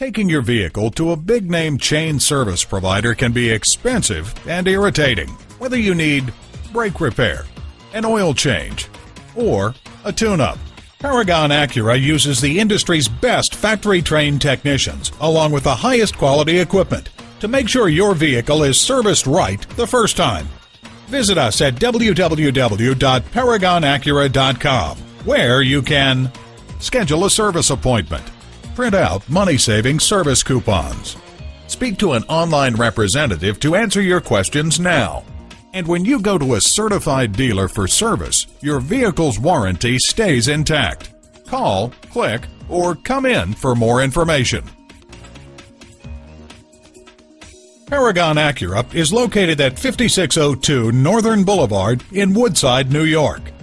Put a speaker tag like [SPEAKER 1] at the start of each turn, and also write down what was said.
[SPEAKER 1] Taking your vehicle to a big-name chain service provider can be expensive and irritating. Whether you need brake repair, an oil change, or a tune-up, Paragon Acura uses the industry's best factory-trained technicians, along with the highest quality equipment, to make sure your vehicle is serviced right the first time. Visit us at www.paragonacura.com, where you can schedule a service appointment, print out money-saving service coupons, speak to an online representative to answer your questions now. And when you go to a certified dealer for service, your vehicle's warranty stays intact. Call, click, or come in for more information. Paragon Acura is located at 5602 Northern Boulevard in Woodside, New York.